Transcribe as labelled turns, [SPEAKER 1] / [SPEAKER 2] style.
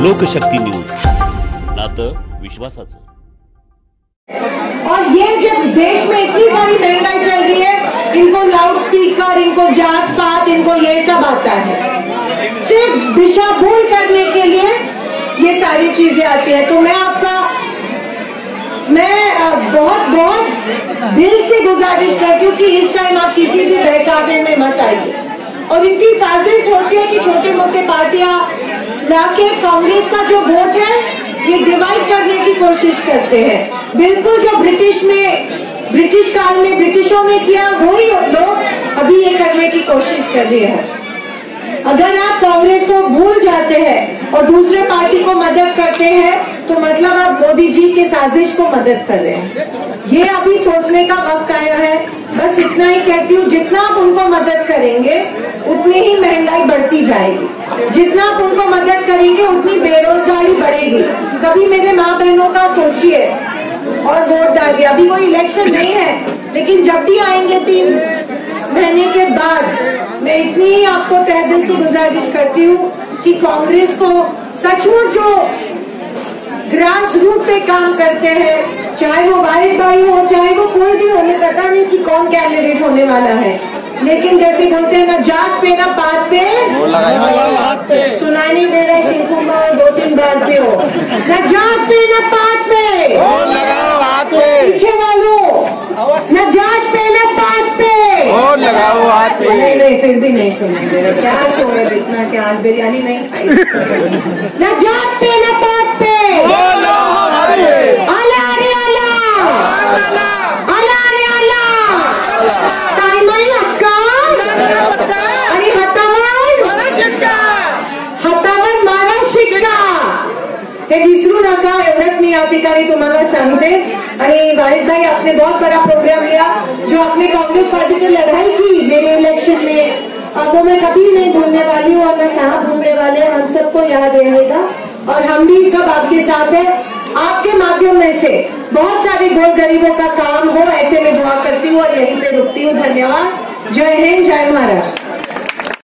[SPEAKER 1] लोकशक्ती news, नातं विश्वासाचं।
[SPEAKER 2] और ये जब देश में इतनी सारी महंगाई चल रही है, इनको लाउड स्पीकर, इनको जात पात, इनको ये सब आता है। सिर्फ दिशा भूल करने के लिए ये सारी चीजें आती है। तो मैं बहुत बहुत दिल से गुजारिश करती हूँ कि इस टाइम आप किसी भी बहकावे में मत आइए। और इनकी साजिश होती है कि छोटे मोटे पार्टियां लाके कांग्रेस का जो वोट है ये डिवाइड करने की कोशिश करते हैं। बिल्कुल जो ब्रिटिश काल में ब्रिटिशों ने किया वही लोग अभी ये करने की कोशिश कर रहे हैं। अगर आप कांग्रेस को भूल जाते हैं और दूसरे पार्टी को मदद करते हैं तो मतलब आप मोदी जी के साजिश को मदद कर रहे हैं। ये अभी सोचने का वक्त आया है। बस इतना ही कहती हूँ, जितना आप उनको मदद करेंगे उतनी ही महंगाई बढ़ती जाएगी, जितना आप उनको मदद करेंगे उतनी बेरोजगारी बढ़ेगी। कभी मेरे माँ बहनों का सोचिए और वोट डालिए। अभी कोई इलेक्शन नहीं है, लेकिन जब भी आएंगे 3 महीने के बाद, मैं इतनी ही आपको तहे दिल से गुजारिश करती हूँ कि कांग्रेस को सचमुच जो ग्रास रूट पे काम करते हैं, चाहे वो वाहिद भाई हो, चाहे वो कोई भी हो, हमें पता नहीं कि कौन कैंडिडेट होने वाला है, लेकिन जैसे बोलते हैं ना, जात पे ना पात पे, सुनाई नहीं दे रहा शिव कुमार 2-3 बार पे हो, ना जात पे ना पात पे, पीछे वालों, ना जात पे ना पात पे, लगाओ हाथ पे। नहीं फिर भी नहीं सुनेंगे। क्या शो है इतना, क्या आज बिरयानी नहीं खाई। ना जात पे ना पात पे, आला रे आला, आला रे आला, टाइमल हक्का, आणि हातावर मारा शिक्का। हे विसरू नका, एवढंच मी या ठिकाणी तुम्हाला सांगते। आणि वाहिद भाई, आपने बहुत बड़ा प्रोग्राम लिया, जो आपने कांग्रेस पार्टी की लड़ाई की मेरे इलेक्शन में, वो मैं कभी नहीं भूलने वाली हूँ और मैं साहब भूलने वाले हैं, हम सबको याद रहेगा। और हम भी सब आपके साथ हैं। आपके माध्यम में से बहुत सारे गरीबों का काम हो, ऐसे में दुआ करती हूँ और यहीं पे रुकती हूँ। धन्यवाद। जय हिंद, जय महाराष्ट्र।